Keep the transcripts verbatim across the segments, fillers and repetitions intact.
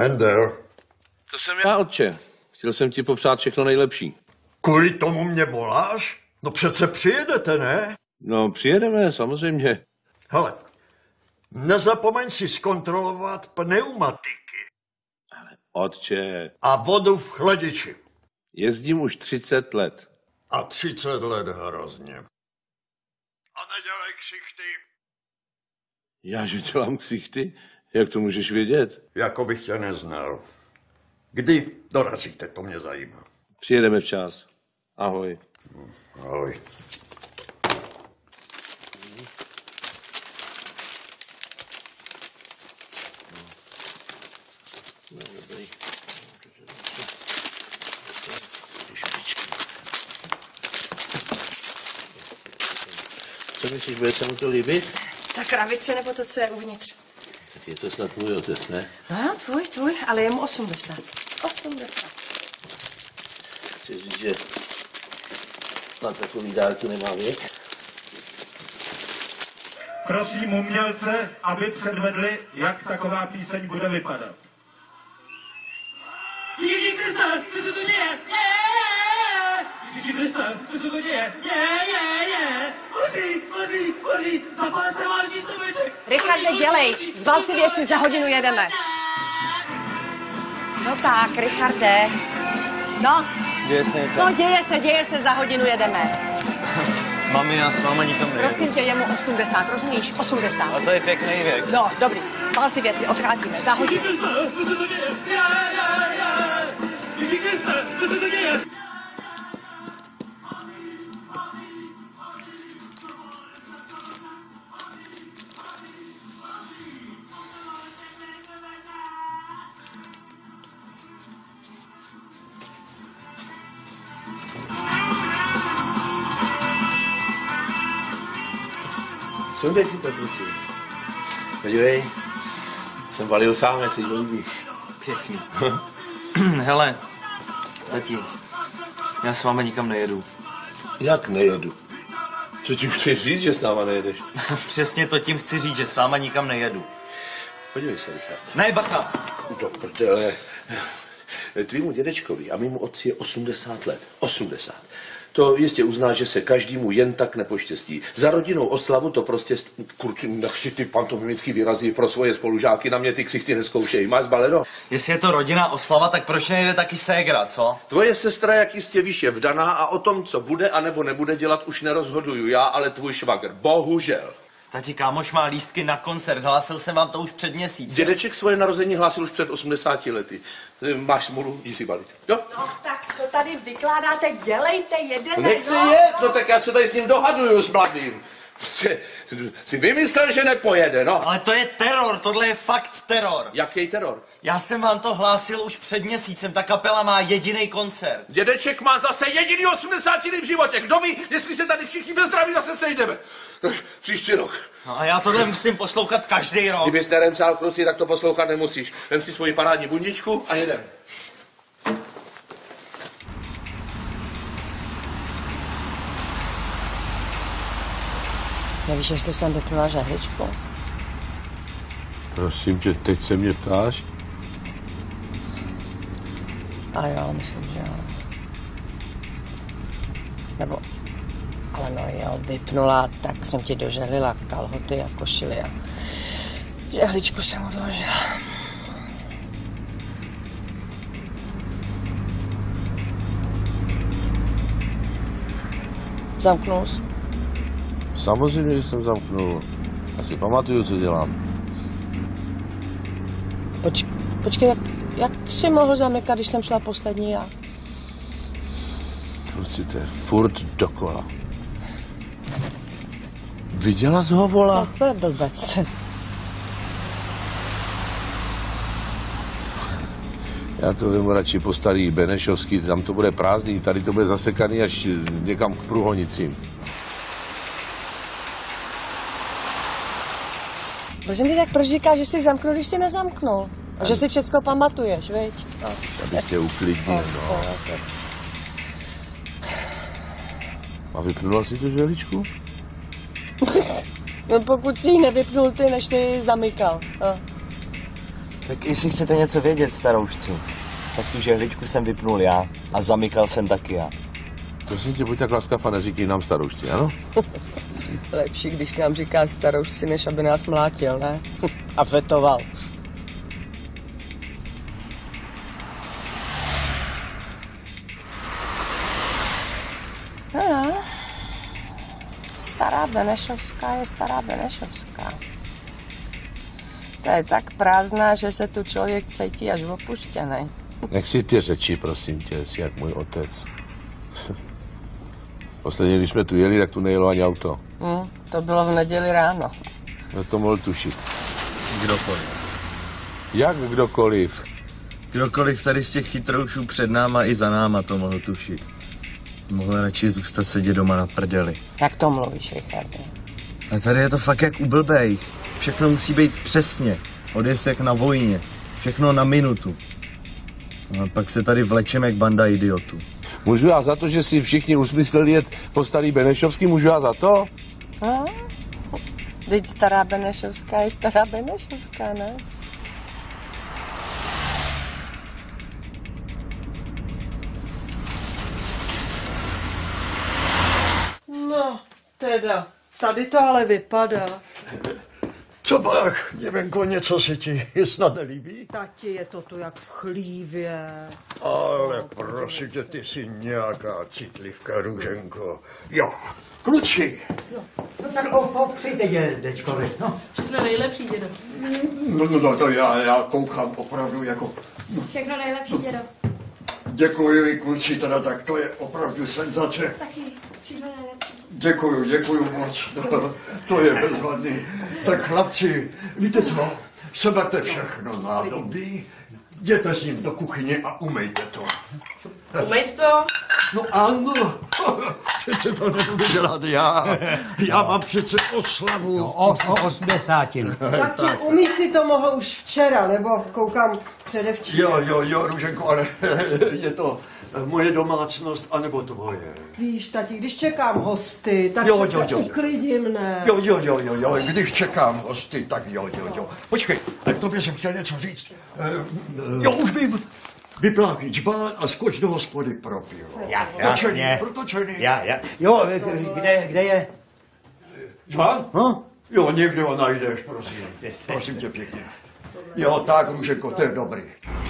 Mendel. To jsem já, otče. Chtěl jsem ti popřát všechno nejlepší. Kvůli tomu mě voláš? No přece přijedete, ne? No, přijedeme, samozřejmě. Hele, nezapomeň si zkontrolovat pneumatiky. Ale otče. A vodu v chladiči. Jezdím už třicet let. A třicet let hrozně. A nedělej ksichty. Já, že dělám ksichty? Jak to můžeš vědět? Jako bych tě neznal. Kdy dorazíte, to mě zajímá. Přijedeme včas. Ahoj. Ahoj. Co myslíš, bude se mu to líbit? Ta kravice nebo to, co je uvnitř? Tak je to snad tvůj otec, ne? No, tvůj, tvůj, ale je mu osmdesát. osmdesát. Chci říct, že na takový dárky nemá věk. Prosím umělce, aby předvedli, jak taková píseň bude vypadat. Ježíši Kriste, co se to děje? Ježíši Kriste, co se to děje? Je, je, je. Hoří, hoří, hoří. Zapal se válčí stromeček. Richarde, dělej. Zbal si věci, za hodinu jedeme. No tak, Richarde. No. Děje se něco? No, děje se, děje se, za hodinu jedeme. Mami, já s váma nikam nejedu. Prosím tě, je mu osmdesát, rozumíš? osmdesát. A to je pěkný věk. No, dobrý. Zbal si věci, odcházíme, za hodinu. Ježíši Kriste, co se to děje? Je, je, je. Ježíši Kriste, co se to děje? Sundej si to, kluci. Podívej, jsem valil sám, jak se jí to líbí. Pěkný. Hele, tati, já s váma nikam nejedu. Jak nejedu? Co ti chceš říct, že s náma nejedeš? Přesně to tím chci říct, že s váma nikam nejedu. Podívej se, Richard. Ne, bacha! Do prdele. Tvýmu dědečkovi a mému otci je osmdesát let. osmdesát. To jistě uzná, že se každému jen tak nepoštěstí. Za rodinnou oslavu to prostě... Kurču, nechci ty pantomimický výrazy pro svoje spolužáky, na mě ty ksichty neskoušej. Máš zbaleno? Jestli je to rodinná oslava, tak proč nejde taky ségra, co? Tvoje sestra, jak jistě víš, je vdaná a o tom, co bude a nebo nebude dělat, už nerozhoduju já, ale tvůj švagr. Bohužel. Tati, kámoš má lístky na koncert, hlásil jsem vám to už před měsícem. Dědeček svoje narození hlásil už před osmdesáti lety. Máš smůlu, jdi si balit. Jo? No tak co tady vykládáte, dělejte, jedeme. Nechci no. jet, no tak já se tady s ním dohaduju s mladým. Prostě si vymyslel, že nepojede, no. Ale to je teror, tohle je fakt teror. Jaký teror? Já jsem vám to hlásil už před měsícem, ta kapela má jediný koncert. Dědeček má zase jediný osmdesátiny v životě. Kdo ví, jestli se tady všichni ve zdraví zase sejdeme. Příští rok. No a já tohle musím poslouchat každý rok. Kdybys neremsal, kluci, tak to poslouchat nemusíš. Vem si svoji parádní bundičku a jedem. Nevíš, jestli jsem vypnula žehličku? Prosím tě, teď se mě ptáš? A jo, myslím, že jo. Nebo, ale no jo, vypnula, tak jsem ti dožehlila kalhoty a košily a žehličku jsem odložila. Zamknul jsi? Samozřejmě, že jsem zamknul. Já si pamatuju, co dělám. Poč, počkej, jak, jak jsi mohl zamykat, když jsem šla poslední já? Kluci, to je furt dokola. Viděla jsi ho, vola? No, to je blbec. Já to vím radši po starý Benešovský, tam to bude prázdný, tady to bude zasekaný až někam k Průhonicím. Prosím tě, tak proč říkáš, že jsi zamknul, když jsi nezamknul? A že si všecko pamatuješ, viď? No. Abych tě uklidnil, no. no. Okay. A vypnula jsi tu žehličku? No pokud jsi ji nevypnul ty, než jsi ji zamykal. No. Tak jestli chcete něco vědět, staroušci, tak tu žehličku jsem vypnul já a zamykal jsem taky já. Prosím tě, buď tak laskav a neříkej nám staroušci, ano? Lepší, když nám říká staroušci, než aby nás mlátil, ne? A vetoval. No, stará Benešovská je stará Benešovská. To je tak prázdná, že se tu člověk cítí až opuštěnej. Nech si ty řeči, prosím tě, jsi jak můj otec. Posledně, když jsme tu jeli, tak tu nejelo ani auto. Hmm, to bylo v neděli ráno. No to mohl tušit. Kdokoliv. Jak kdokoliv? Kdokoliv tady z těch chytroušů před náma i za náma to mohl tušit. Mohl radši zůstat sedět doma na prdeli. Jak to mluvíš, Richarde? A tady je to fakt jak u blbejch. Všechno musí být přesně. Odjezd jak na vojně. Všechno na minutu. A pak se tady vlečeme jak banda idiotů. Můžu já za to, že si všichni usmysleli jet po starý Benešovský, můžu já za to? No, teď stará Benešovská je stará Benešovská, ne? No, teda, tady to ale vypadá. Co pak, Děvenko, něco se ti snad nelíbí? Tati, je to tu jak v chlívě. Ale prosím tě, ty jsi nějaká citlivka, Růženko. Jo, kluci. No tak o, o přijde dědečkovi, no. Všechno nejlepší, dědo. No, no, no to já, já koukám opravdu jako... Všechno nejlepší, dědo. Děkuji, kluci, teda tak to je opravdu senzace. Taky všechno nejlepší. Děkuju, děkuju moc, to, to je bezvadný. Tak chlapci, víte co, seberte všechno nádobí, jděte s ním do kuchyně a umejte to. Umejt to? No ano, přece to nebudu dělat já, já mám přece oslavu. No, o, o osmdesátinu. Tati, umít si to mohl už včera, nebo koukám předevčí. Jo, jo, jo, Růženko, ale je to moje domácnost, anebo tvoje. Víš, tati, když čekám hosty, tak Jo, se jo, jo, jo. uklidím, ne? Jo, jo, jo, jo, jo, když čekám hosty, tak jo, jo, jo. Počkej, tak tobě jsem chtěl něco říct. Eh, jo, už vím. Vypláchni čbán a skoč do hospody pro pivo. Já, Protočený, jasně. protočený. Já, já. Jo, kde, kde je? Čbán? No? Jo, někde ho najdeš, prosím. Prosím tě pěkně. Jo, tak, Růženko, to je dobrý.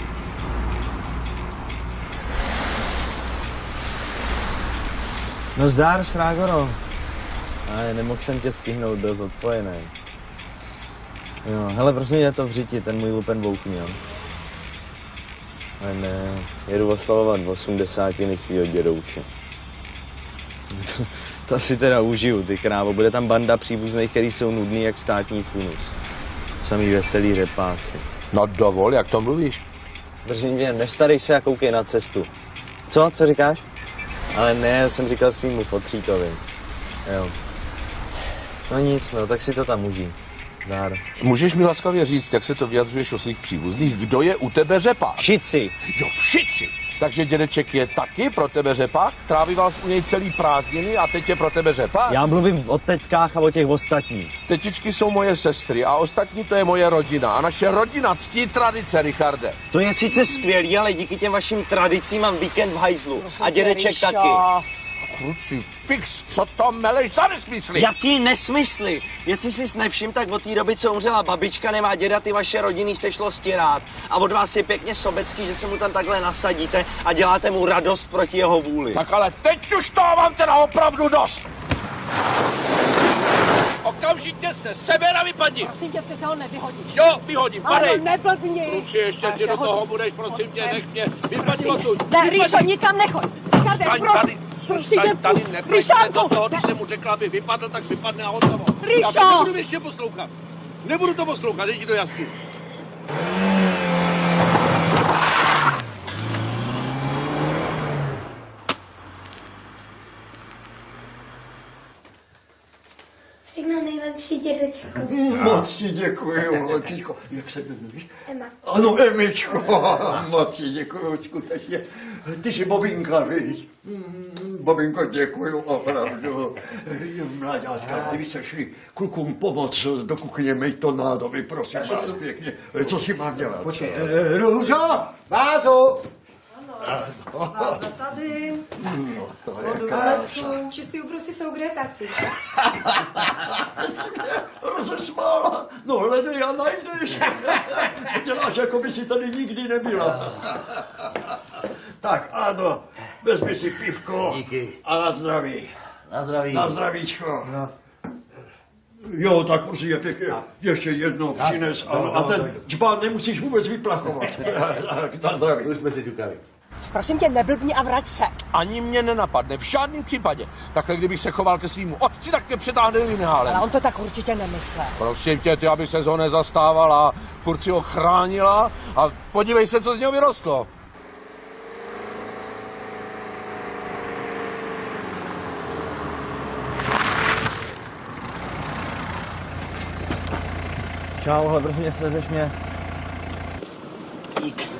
No zdár, Srágoro. Ale nemohl jsem tě stihnout, byl zodpojený. Jo, hele, prosím, je to v řiti, ten můj lupen voukni, jo. Ale ne, jedu oslavovat osmdesátiny svýho dědouče. To, to si teda užiju, ty krávo. Bude tam banda příbuzných, který jsou nudný jak státní funus. Samý veselý řepáci. No dovol, jak to mluvíš? Prosím tě, nestarej se a koukej na cestu. Co? Co říkáš? Ale ne, já jsem říkal svýmu fotříkovi. Jo. No nic, no, tak si to tam užij. Zdár. Můžeš mi laskavě říct, jak se to vyjadřuješ o svých příbuzných? Kdo je u tebe řepák? Šici. Jo, všici. Takže dědeček je taky pro tebe řepák? Trávival jsi u něj celý prázdniny a teď je pro tebe řepák? Já mluvím o tetkách a o těch ostatních. Tetičky jsou moje sestry a ostatní to je moje rodina. A naše rodina ctí tradice, Richarde. To je sice skvělý, ale díky těm vašim tradicím mám víkend v hajzlu. A dědeček Ríšo. taky. Kluci, fix, co to meleš za nesmysly? Jaký nesmysly? Jestli jsi nevšim, tak od té doby, co umřela babička, nemá děda ty vaše rodiny sešlo stěrát. A od vás je pěkně sobecký, že se mu tam takhle nasadíte a děláte mu radost proti jeho vůli. Tak ale teď už toho mám teda opravdu dost. Okamžitě se seber a vypadni. Prosím tě, přece ho nevyhodíš. Jo, vyhodím, padej. Ano, neblbni. Kluci, ještě ty do toho budeš, prosím tě, nech mě. Vypadni odsud. Ne, Ríšo, nikam nechoď. Richarde, Staň pro- tady, prosím staň tě, tady, pu- nepleš se Richardu, do toho, ne. když jsem mu řekla, aby vypadl, tak vypadne a hotovo. Ríšo! Já nebudu ještě poslouchat. Nebudu to poslouchat, je ti to jasný. Všechno nejlepší, ti, dědečko. Moc ti děkuju, holčičko. Jak se jmenuješ? Ema. Ano, Emičko, moc ti děkuju, skutečně. Ty jsi Bobinka, víš? Mm, Bobinko, děkuju, opravdu. Mláďátka, kdyby se šli klukům pomoct do kuchyně, mej to nádoby, prosím vás pěkně. Co si mám dělat? Počkej, eh, Růžo, vázu. Váza tady. No, to je krása. Čistý ubrusy jsou kde, taci? Rozesmála, no hledej a najdeš. Děláš, jako by si tady nikdy nebyla. Tak ano, vezmi si pivko. Díky. A na zdraví. Na zdraví. Na zdravíčko. No. Jo, tak prosím je pěkně, ještě jedno přines, ano, a ten džbán nemusíš vůbec vyplachovat. Na zdraví. Už jsme si ťukali. Prosím tě, neblbni a vrať se. Ani mě nenapadne, v žádném případě. Takhle, kdybych se choval ke svýmu otci, tak mě přetáhne linhálem. Ale on to tak určitě nemyslel. Prosím tě, ty, aby se ho nezastávala, furt si ho chránila a podívej se, co z něho vyrostlo. Čau, hele, prosím tě, svezeš mě. Dík.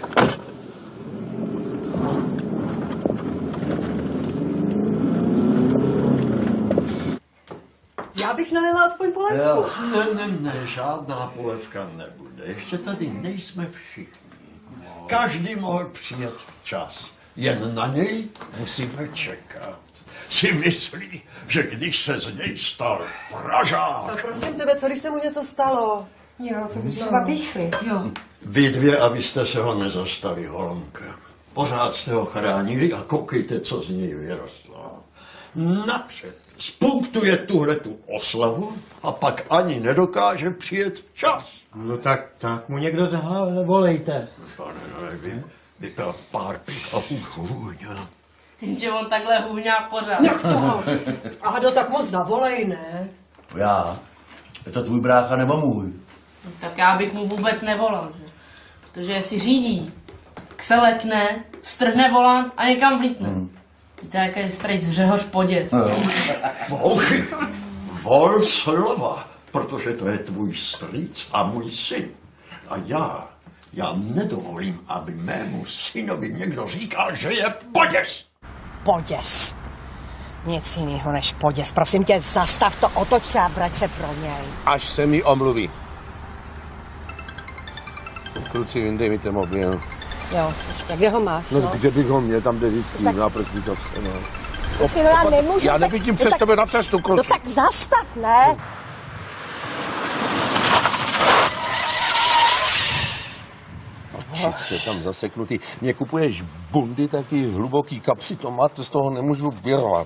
Já bych nalila aspoň polévku. Ne, ne, ne, žádná polevka nebude. Ještě tady nejsme všichni. Každý mohl přijet včas. Jen na něj musíme čekat. Si myslí, že když se z něj stal pražák. Prosím tebe, co když se mu něco stalo? Jo, co by třeba vyšli. Jo. Vy dvě, abyste se ho nezastali, holomka. Pořád jste ho chránili a koukejte, co z něj vyrostlo. Napřed spunktuje tuhle tu oslavu a pak ani nedokáže přijet včas. No tak, tak mu někdo zavolejte. Pane, nevím, vypil pár piv a už hůňa. Že on takhle hůňá pořád. Jak to? Ado, tak mu zavolej, ne? Já? Je to tvůj brácha nebo můj? Tak já bych mu vůbec nevolal, že? Protože jestli řídí, kselekne, strhne volant a někam vlítne. Hmm. Víte, jaký je strejc Řehoř Poděs. Volši, vol slova, protože to je tvůj strýc a můj syn. A já, já nedovolím, aby mému synovi někdo říkal, že je Poděs. Poděs. Nic jiného než poděs. Prosím tě, zastav to, otoč se a vrať se pro něj. Až se mi omluví. Kluci, vyndej mi ten mobil. Jo, počkej, kde ho máš? No, No, kde bych ho měl, tam jde vždycky, tak- na prsní kapse, no. Počkej, no já nemůžu. Já tak- nevidím no přes tak- tebe na cestu, No kluci. tak zastav, ne? Všichni jste tam zaseknutý. Mě kupuješ bundy, taky hluboký kapsy, to máte, z toho nemůžu vyrvat.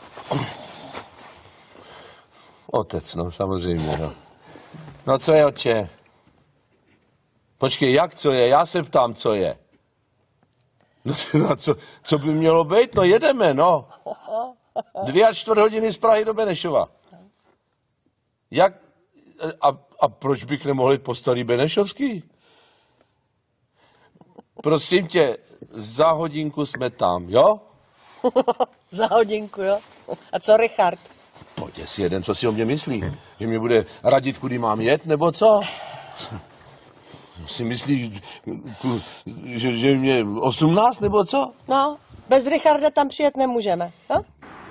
Otec, no samozřejmě, no. No co je, otče? Počkej, jak co je? Já se ptám, co je. No a co, co by mělo být? No jedeme, no. Dvě a čtvrt hodiny z Prahy do Benešova. Jak? A, a proč bych nemohl jít po starý Benešovský? Prosím tě, za hodinku jsme tam, jo? Za hodinku, jo? A co Richard? Pojď si jeden, co si o mě myslí. Že mě bude radit, kudy mám jet, nebo co? Si myslí, že, že mě osmnáct, nebo co? No, bez Richarda tam přijet nemůžeme, jo?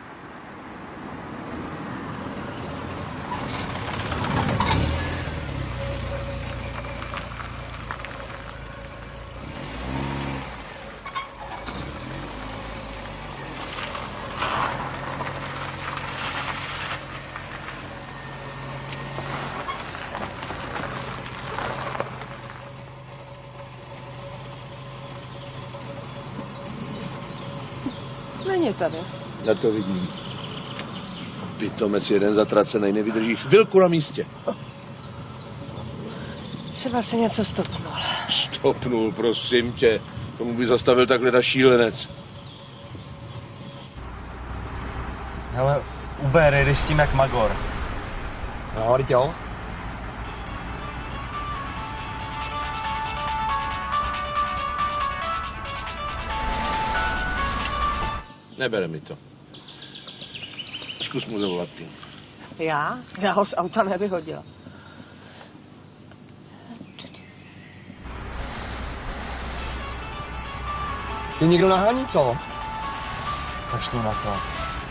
Není tady. Já to vidím. Pitomec jeden zatracený, nevydrží chvilku na místě. Třeba se něco stopnul. Stopnul, prosím tě. Tomu by zastavil takhle na šílenec. Hele, Uber, jde s tím jak magor. No, jo. Nebere mi to. Zkus mu zavolat ty. Já? Já ho z auta nevyhodila. Tě někdo nahání, co? Kašlu na to.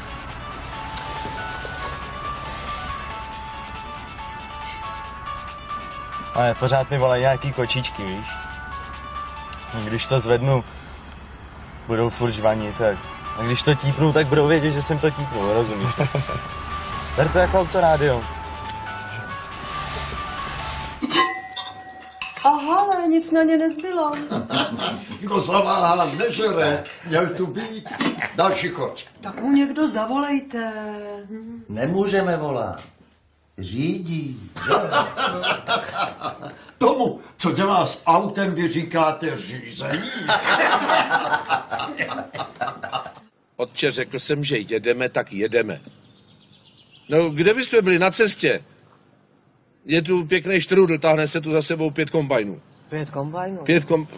Ale pořád mi volají nějaký kočičky, víš? Když to zvednu, budou furt žvanit, tak... A když to típnu, tak budou vědět, že jsem to típnul, rozumíš? Ber to jako autorádio. Aha, ale nic na ně nezbylo. Kdo zaváhá, nežere, měl tu být. Další chod. Tak mu někdo zavolejte. Nemůžeme volat. Řídí. Tomu, co dělá s autem, vy říkáte řízení. Otče, řekl jsem, že jedeme, tak jedeme. No, kde byste byli? Na cestě. Je tu pěkný štrůdl, táhne se tu za sebou pět kombajnů. Pět kombajnů? Pět kom...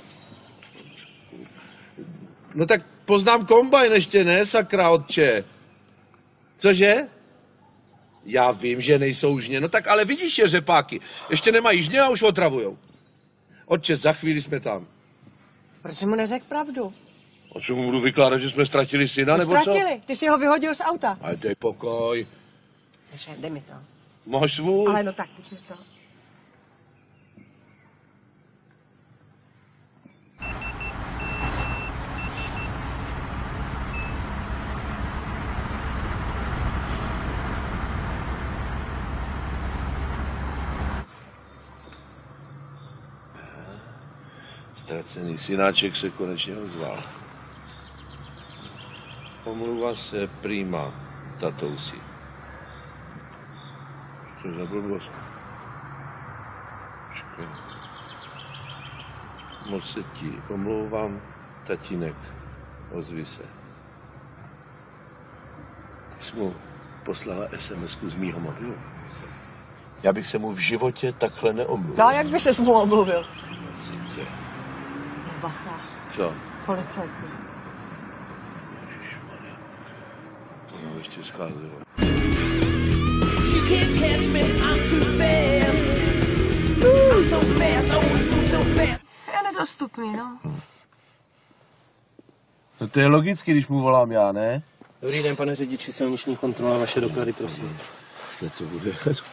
No tak poznám kombajn ještě, ne, sakra, otče. Cože? Já vím, že nejsou žně. No tak ale vidíš je řepáky. Ještě nemají žně a už otravujou. Otče, za chvíli jsme tam. Proč jsi mu neřekl pravdu? O čemu budu vykládat, že jsme ztratili syna, nebo co? Ztratili, ty jsi ho vyhodil z auta. Ale dej pokoj. Ježe, dej mi to. Máš svůj? Ale no tak, pojď mi to. Ztracený synáček se konečně ozval. Omluva se prýma, tatousi. Co za blbost? Počkej. Moc se ti omlouvám, tatínek, ozvi se. Ty jsi mu poslala es em esku z mýho mobilu. Já bych se mu v životě takhle neomluvil. No, jak by ses mu omluvil? Bacha. Co? Policajti. Ježišmarja. To mě ještě scházelo. She can't catch me, I'm too fast. I'm so fast, I always move so fast. Je nedostupný, no. No to je logicky, když mu volám já, ne? Dobrý den, pane řidiči, silniční kontrola, vaše doklady, prosím. Kde to bude?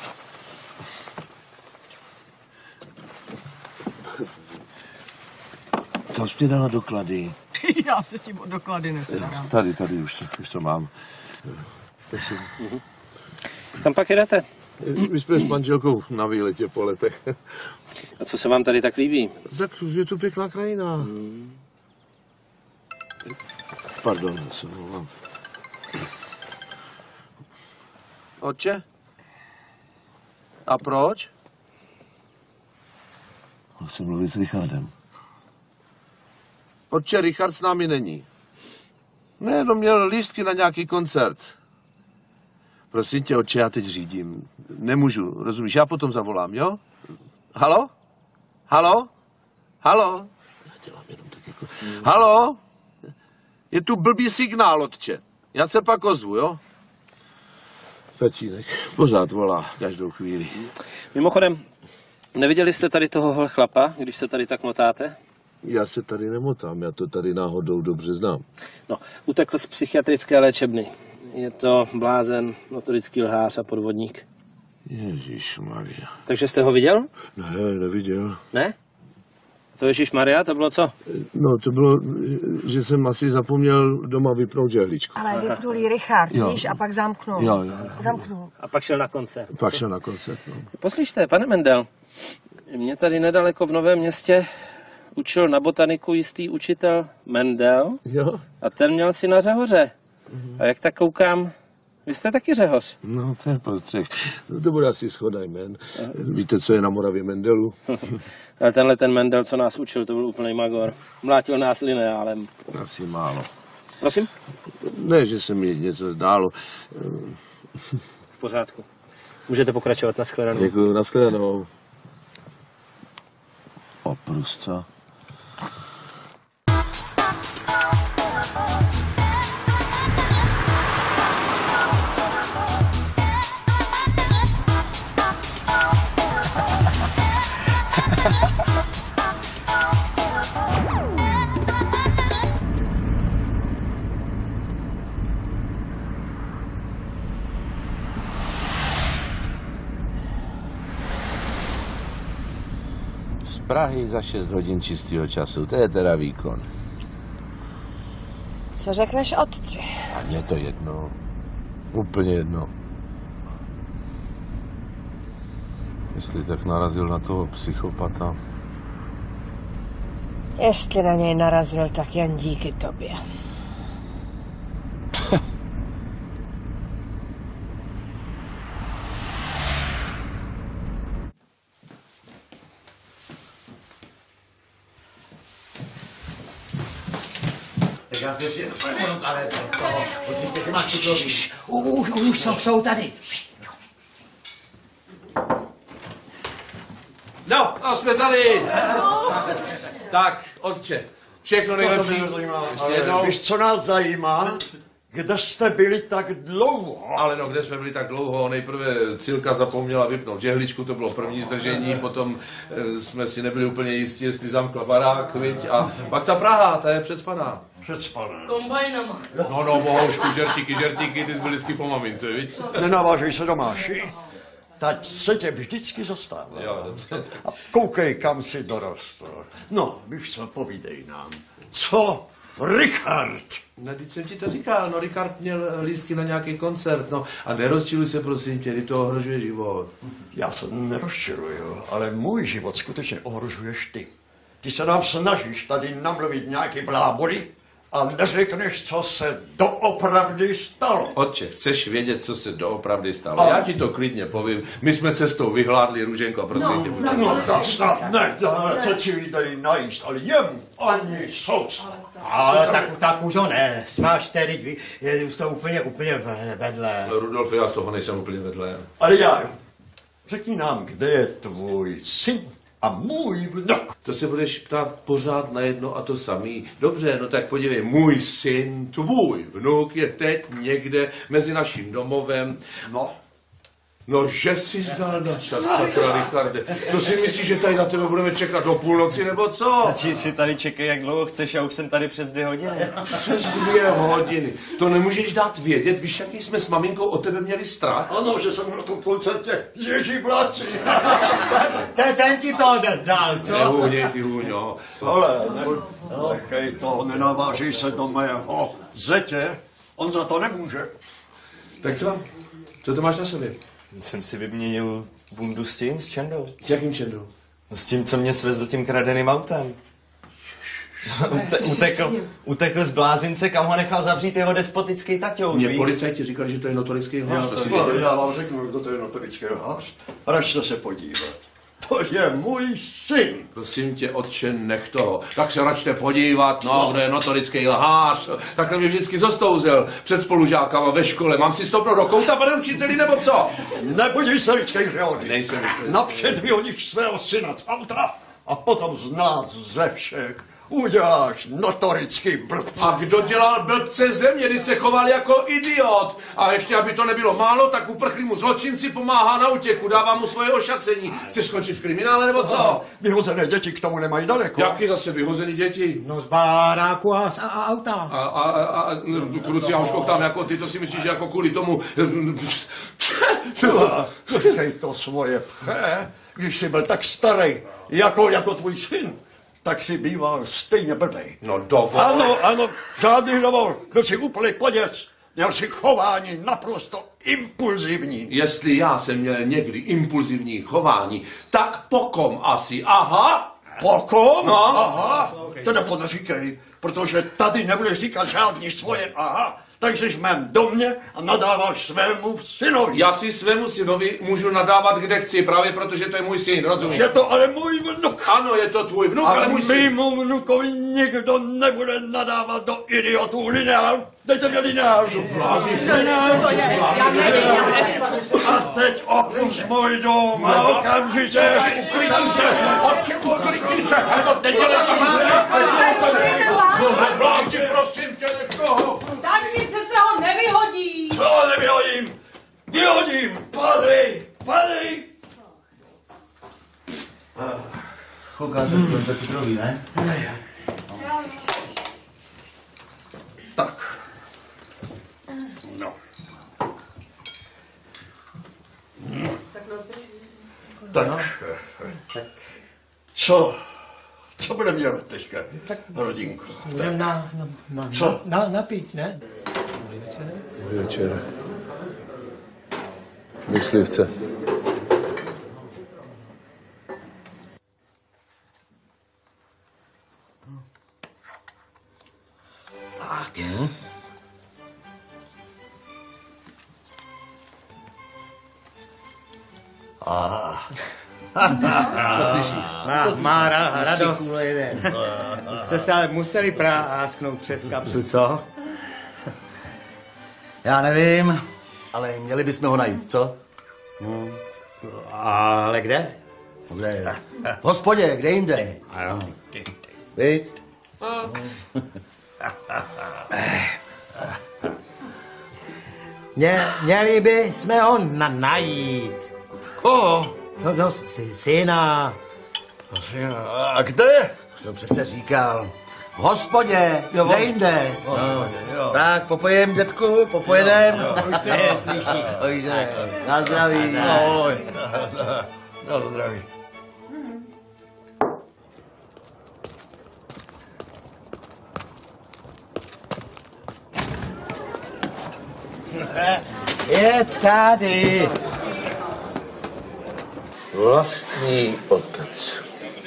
Kam jsi mě dala doklady? Já se tím o doklady nestarám. Tady, tady, už to, už to mám. Prosím. Mhm. Kam pak jedete? My jsme s manželkou na výletě po letech. A co se vám tady tak líbí? Tak je tu pěkná krajina. Hmm. Pardon, se mluvám. Otče? A proč? Musím mluvit s Richardem. Otče, Richard s námi není. Ne, no měl lístky na nějaký koncert. Prosím tě, otče, já teď řídím. Nemůžu, rozumíš? Já potom zavolám, jo? Halo? Halo? Halo? Já dělám jenom tak jako... Hmm. Halo? Je tu blbý signál, otče. Já se pak ozvu, jo? Tatínek pořád volá každou chvíli. Mimochodem, neviděli jste tady toho chlapa, když se tady tak motáte? Já se tady nemotám, já to tady náhodou dobře znám. No, utekl z psychiatrické léčebny. Je to blázen, notorický lhář a podvodník. Ježišmarja. Takže jste ho viděl? Ne, neviděl. Ne? To Ježišmarja, to bylo co? No, to bylo, že jsem asi zapomněl doma vypnout žehličku. Ale vypnul jí Richard, Jo. víš, a pak zamknul. Jo, jo. Zamknul. A pak šel na koncert. Pak šel na koncert, no. Poslyšte, pane Mendel, mě tady nedaleko v Novém Městě učil na botaniku jistý učitel Mendel. Jo. A ten měl si na řehoře. A jak tak koukám, vy jste taky řehoř. No, to je prostřeh. No, to bude asi shoda jmen. Víte, co je na Moravě Mendelu? Ale tenhle ten Mendel, co nás učil, to byl úplný magor. Mlátil nás lineálem. Asi málo. Prosím? Ne, že se mi něco zdálo. V pořádku. Můžete pokračovat, nashledanou. Děkuju, nashledanou. Oprusca. Z Prahy za šest hodin čistého času, to je teda výkon. Co řekneš otci? A mně to jedno. Úplně jedno. Jestli tak narazil na toho psychopata. Jestli na něj narazil, tak jen díky tobě. Tak já se ještě ale toho, určitě ty máš cukroví. Už, už jsou, jsou tady. No, a jsme tady! Tak, otče, všechno To mě nejlepší. nezajímá, Ještě ale jednou. víš, co nás zajímá? Kde jste byli tak dlouho? Ale no, kde jsme byli tak dlouho? Nejprve Cilka zapomněla vypnout žehličku, to bylo první zdržení, potom e, jsme si nebyli úplně jistí, jestli zamkla barák, viď? A pak ta Praha, ta je předspaná. Předspané. Kombajnama. No, no, bohoušku, žertíky, žertíky, ty jsi byl vždycky po mamince, viď? Nenavážej se, Domáši. Tať se tě vždycky zastává. Jo, dobře. A koukej, kam si dorostl. No, víš co, povídej nám. Co? Richard! No, teď jsem ti to říkal, no, Richard měl lístky na nějaký koncert, no, a nerozčiluj se, prosím tě, ty to ohrožuje život. Já se nerozčiluju, ale můj život skutečně ohrožuješ ty. Ty se nám snažíš tady namluvit nějaký bláboli a neřekneš, co se doopravdy stalo. Otče, chceš vědět, co se doopravdy stalo? A- Já ti to klidně povím. My jsme cestou vyhládli Růženko, prosím tě. buď No, no, tak snad ne, to si jdej najíst, ale jem ani sos. Ale tak, tak už ho ne, smážte, teď vy, je už to úplně, úplně v- vedle. Rudolf, já z toho nejsem úplně vedle. Ale já, řekni nám, kde je tvůj syn a můj vnuk. To se budeš ptát pořád na jedno a to samý. Dobře, no tak podívej, můj syn, tvůj vnuk je teď někde mezi naším domovem. No, No, že jsi dal na čas, sakra, Richarde. To si myslíš, že tady na tebe budeme čekat do půlnoci, nebo co? Tati si tady čekej, jak dlouho chceš, já už jsem tady přes dvě hodiny. Přes dvě hodiny. To nemůžeš dát vědět, víš, jaký jsme s maminkou o tebe měli strach? ano, že jsem na tom koncertě Ježí bratři. Ten, ten ti to dal, co? Nehůněj ty hůňo. Ale ne, nechej to, nenaváží se do mého zetě. On za to nemůže. Tak co? Co to máš na sobě? Jsem si vyměnil bundu s tím, s Čendou. S jakým Čendou? No s tím, co mě svezl tím kradeným autem. Ute, utekl, utekl z blázince, kam ho nechal zavřít jeho despotický taťouš, Mě víš? policajti říkali, že to je notorický hláš. To si No, věděl. já vám řeknu, kdo to je notorický lhář. Račte se podívat. To je můj syn. Prosím tě, otče, nech toho. Tak se račte podívat, no, kdo je notorický lhář. Takhle mě vždycky zostouzel před spolužákama ve škole. Mám si stopnout do kouta, pane učiteli, nebo co? Nebudíš se ličkej hřehoři. Nejsem ličkej. Napřed vyhodíš svého syna z auta a potom z nás ze všech uděláš notorický blbce. A kdo dělal blbce země, když se choval jako idiot? A ještě, aby to nebylo málo, tak uprchlímu zločinci pomáhá na útěku, dává mu svoje ošacení. Chceš skončit v kriminále, nebo co? Vyhozené děti k tomu nemají daleko. Jaký zase vyhozený děti? No z baráku a, a, a auta. A, a, a, a kluci a Hoškov tam jako ty, to si myslíš, že jako kvůli tomu... Nechej to svoje pché, když jsi byl tak starý, jako, jako tvůj syn, tak si býval stejně blbej. No dovol. Ano, ano, žádný dovol. Byl jsi úplný poděc. Měl si chování naprosto impulzivní. Jestli já jsem měl někdy impulzivní chování, tak pokom asi, aha. Pokom? No. Aha, teda to neříkej, protože tady nebudeš říkat žádný svoje aha. Takže jsi v mém domě a nadáváš svému synovi. Já si svému synovi můžu nadávat, kde chci, právě protože to je můj syn, rozumíš? Je to ale můj vnuk. Ano, je to tvůj vnuk, ale Ale můj syn. mému vnukovi nikdo nebude nadávat do idiotů lineál. Dejte mě lineál. A teď opust můj dům a okamžitě. Uklidni se, otče, uklidni se, nebo nedělej to. Vládi, prosím tě, nech toho. Tati přece ho nevyhodí. To nevyhodím. Vyhodím. Padej, padej. Koukáte se to cukroví, ne? Tak. No. Tak. Co? Co budeme dělat teďka, rodinko? Můžeme na, na, na, Co? na, napít, ne? Večer. Myslivce. Tak. Hmm? Aha. Má, má ra, radost. Vy jste se ale museli prásknout přes kapsu, co? Já nevím, ale měli bychom ho najít, co? Hmm. Ale kde? No kde je? V hospodě, kde jinde? Ano. Víš? Mě, měli by jsme ho na, najít. Koho? No, no, sy, syna. Syna. A kde? Jsem přece říkal. V hospodě, Jo, kde jinde? v hospodě, jo. Tak, popojem, dětku, popojedem. Už to je slyší. Takže, na zdraví. Ahoj. Na zdraví. Je tady. Vlastní otec.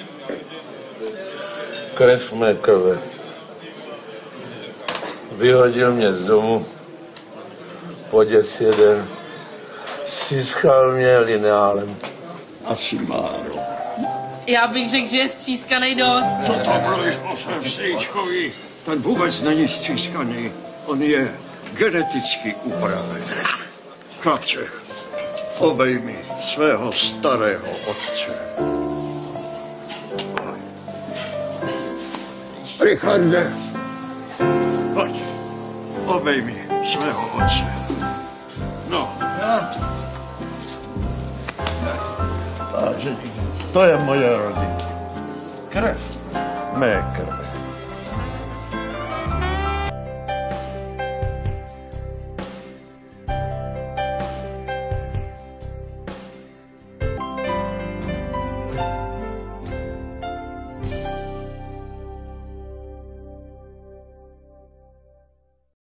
Krev mé krve. Vyhodil mě z domu, poděs jeden, stiskal mě lineálem. Asi málo. Já bych řekl, že je střískanej dost. Co to mluvíš po svém strýčkovi? Ten vůbec není střískaný. On je geneticky upravený. Chlapče, obejmi svého starého otce. Richarde, pojď, obejmi svého otce. No. Takže to je moje rodina. Krev mé krve.